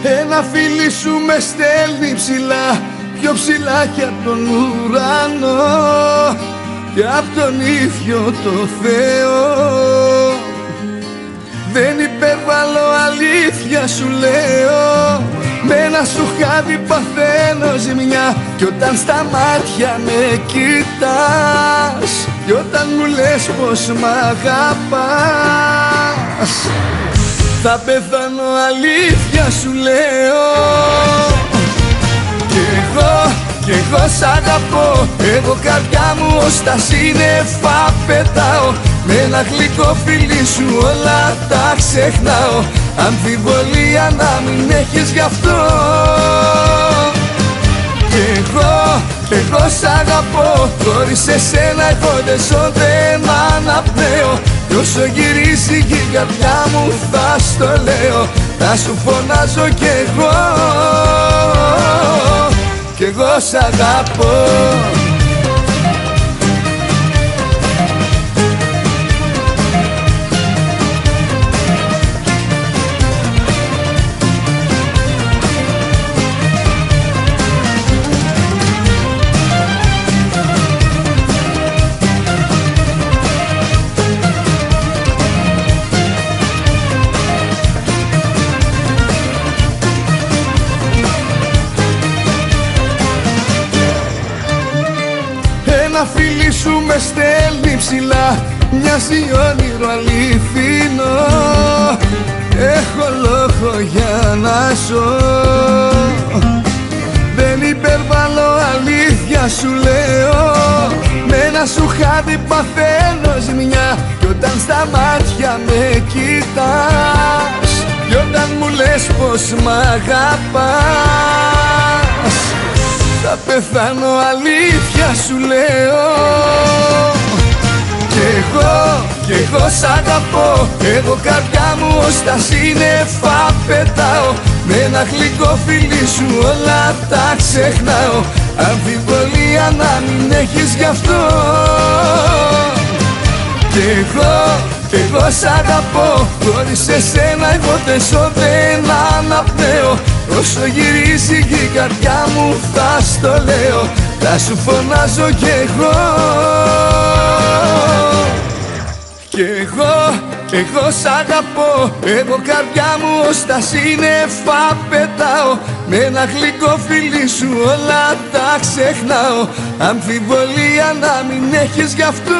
Ένα φίλι σου με στέλνει ψηλά, πιο ψηλά κι απ' τον ουρανό και απ' τον ίδιο το Θεό. Δεν υπερβάλλω, αλήθεια σου λέω, με ένα σου χάδι παθαίνω ζημιά. Κι όταν στα μάτια με κοιτάς, κι όταν μου λες πως μ' αγαπάς, θα πεθάνω, αλήθεια σου λέω. Κι εγώ σ' αγαπώ, εγώ καρδιά μου ως τα σύννεφα πετάω. Με ένα γλυκό φιλί σου όλα τα ξεχνάω. Αμφιβολία να μην έχεις γι' αυτό. Κι εγώ σ' αγαπώ, χωρίς εσένα εγώ δεν ζω, δεν αναπνέω. Κι όσο γυρίσει η καρδιά μου θα στο λέω, θα σου φωνάζω κι εγώ. Κι εγώ σ' αγαπώ. Ένα φίλι σου με στέλνει ψηλά, μοιάζει όνειρο αληθινό. Έχω λόγο για να ζω, δεν υπερβάλλω, αλήθεια σου λέω. Με ένα σου χάδι παθαίνω ζημιά. Κι όταν στα μάτια με κοιτάς, κι όταν μου λες πως μ' αγαπάς, θα πεθάνω, αλήθεια σου λέω. Κι εγώ σ' αγαπώ, εγώ καρδιά μου ως τα σύννεφα πετάω. Με ένα γλυκό φιλί σου όλα τα ξεχνάω. Αμφιβολία να μην έχεις γι' αυτό. Κι εγώ σ' αγαπώ, χωρίς εσένα εγώ δεν ζω, δεν αναπνέω. Όσο γυρίζει η καρδιά μου θα στο λέω, θα σου φωνάζω κι εγώ. Κι εγώ σ' αγαπώ, εγώ καρδιά μου ως τα σύννεφα πετάω. Με ένα γλυκό φιλί σου όλα τα ξεχνάω. Αμφιβολία να μην έχεις γι' αυτό.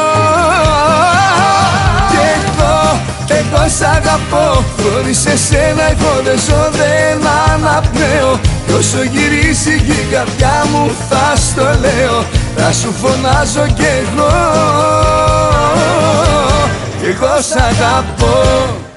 Κι εγώ σ' αγαπώ, χωρίς εσένα εγώ δεν ζω, δεν αναπνέω. Κι όσο γυρίσει η καρδιά μου θα στο λέω, θα σου φωνάζω κι εγώ. Κι εγώ σ' αγαπώ.